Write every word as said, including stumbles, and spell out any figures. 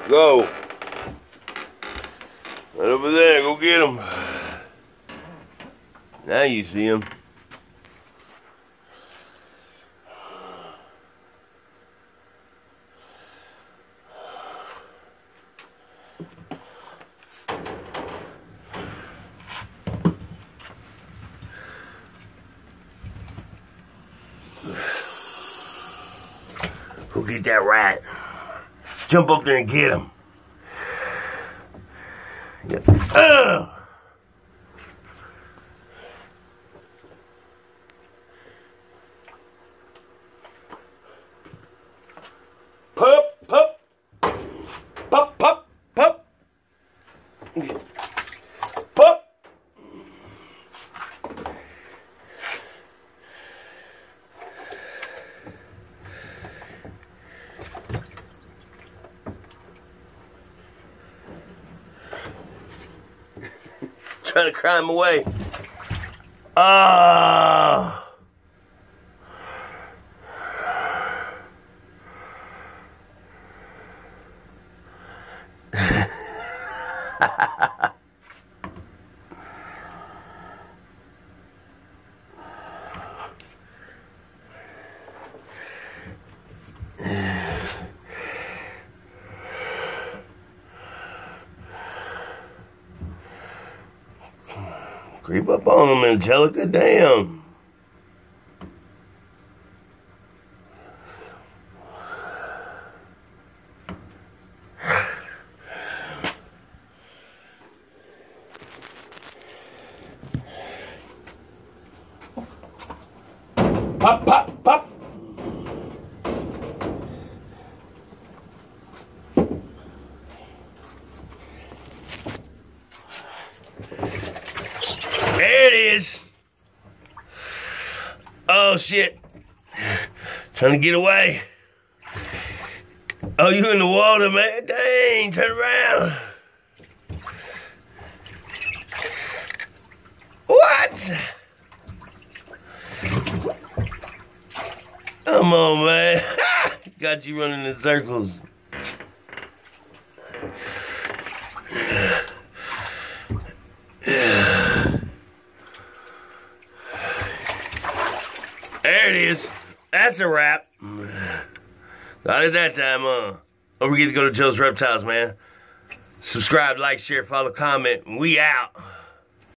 Go. Right over there. Go get him. Now you see him. Go get that rat. Jump up there and get him. Yep. Uh. Pup, pup. Pup, pup, pup. Pup. Trying to cry him away. Ah. Creep up on him, Angelica. Damn. Pop, pop, pop. There it is. Oh, shit. Trying to get away. Oh, you in the water, man. Dang, turn around. What? Come on, man. Got you running in circles. There it is. That's a wrap. Not at that time, huh? Don't forget to go to Joe's Reptiles, man. Subscribe, like, share, follow, comment. We out.